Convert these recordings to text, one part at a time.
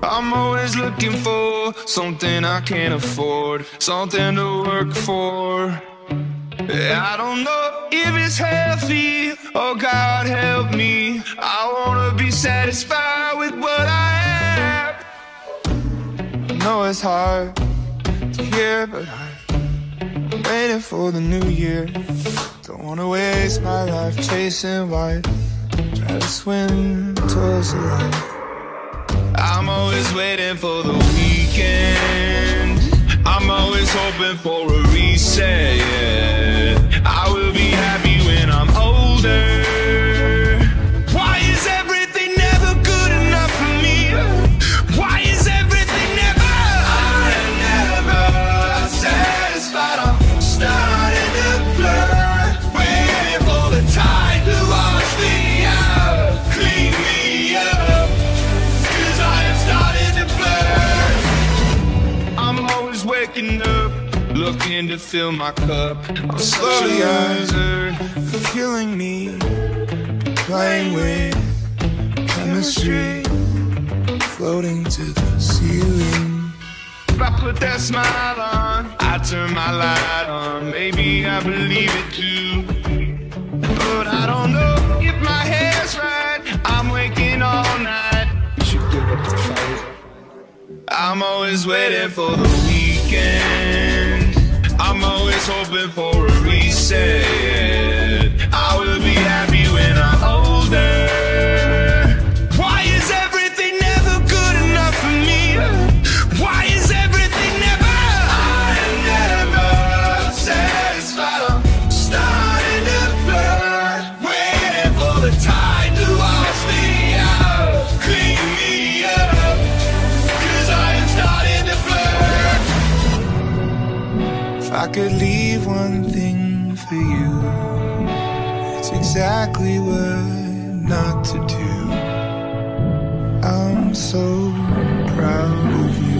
I'm always looking for something I can't afford, something to work for. I don't know if it's healthy, oh God help me. I wanna be satisfied with what I have. I know it's hard to hear, but I'm waiting for the new year. Don't wanna waste my life chasing white, try to swim towards the light. I'm always waiting for the weekend, I'm always hoping for a reset, yeah. I will be happy when I'm older. Why is everything never good enough for me? Why is everything never? I am never satisfied, I'm starting to blur, waiting for the tide to wash me out, clean me up, 'cause I am starting to blur. I'm always waking up, looking to fill my cup. I'm slowly killing me, playing with chemistry, floating to the ceiling. If I put that smile on, I turn my light on, maybe I believe it too. But I don't know if my hair's right, I'm waking all night. You should give up the fight. I'm always waiting for the weekend, I'm always hoping for a reset. I will be happy when I'm older. Why is everything never good enough for me? Why is everything never? I am never satisfied, I'm starting to blur, waiting for the tide to wash me out, clean me up, 'cause I am starting to blur. If I could leave one thing for you, it's exactly what not to do. I'm so proud of you.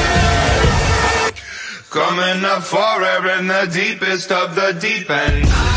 Coming up forever in the deepest of the deep end.